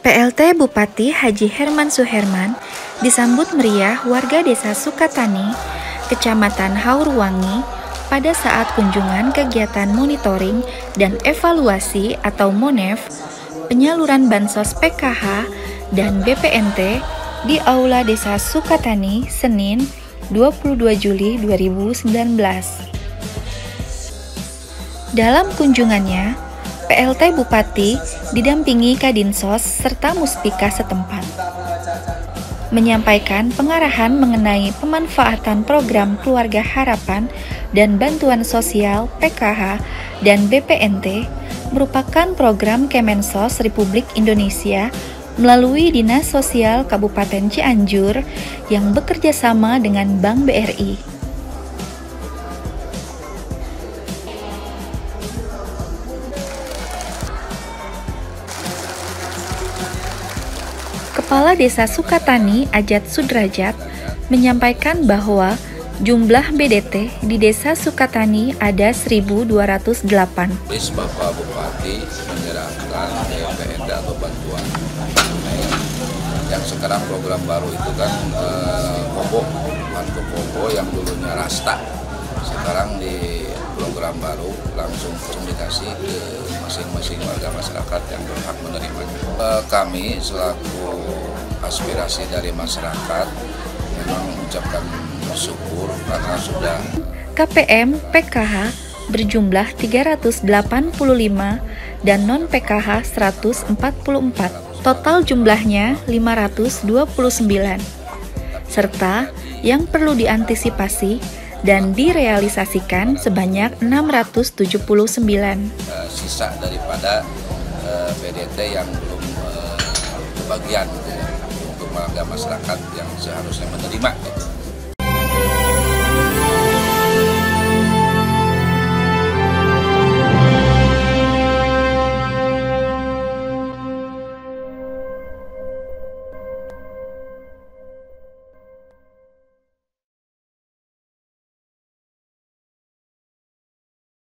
PLT Bupati Haji Herman Suherman disambut meriah warga Desa Sukatani, Kecamatan Haurwangi pada saat kunjungan kegiatan monitoring dan evaluasi atau MONEV, penyaluran bansos PKH dan BPNT di Aula Desa Sukatani, Senin 22 Juli 2019. Dalam kunjungannya, PLT Bupati didampingi Kadinsos serta Muspika setempat, menyampaikan pengarahan mengenai pemanfaatan program Keluarga Harapan dan Bantuan Sosial PKH dan BPNT merupakan program Kemensos Republik Indonesia melalui Dinas Sosial Kabupaten Cianjur yang bekerja sama dengan Bank BRI. Kepala Desa Sukatani, Ajat Sudrajat, menyampaikan bahwa jumlah BDT di Desa Sukatani ada 1.208. Bapak Bupati menyerahkan BPNT atau bantuan tunai yang sekarang program baru itu kan Kobo yang dulunya Rasta, sekarang di program baru langsung komunikasi ke masing-masing warga masyarakat yang berhak menerimanya. Kami selaku aspirasi dari masyarakat memang mengucapkan syukur karena sudah KPM PKH berjumlah 385 dan non-PKH 144. Total jumlahnya 529. Serta yang perlu diantisipasi dan direalisasikan sebanyak 679. Sisa daripada BDT yang belum kebagian untuk warga masyarakat yang seharusnya menerima.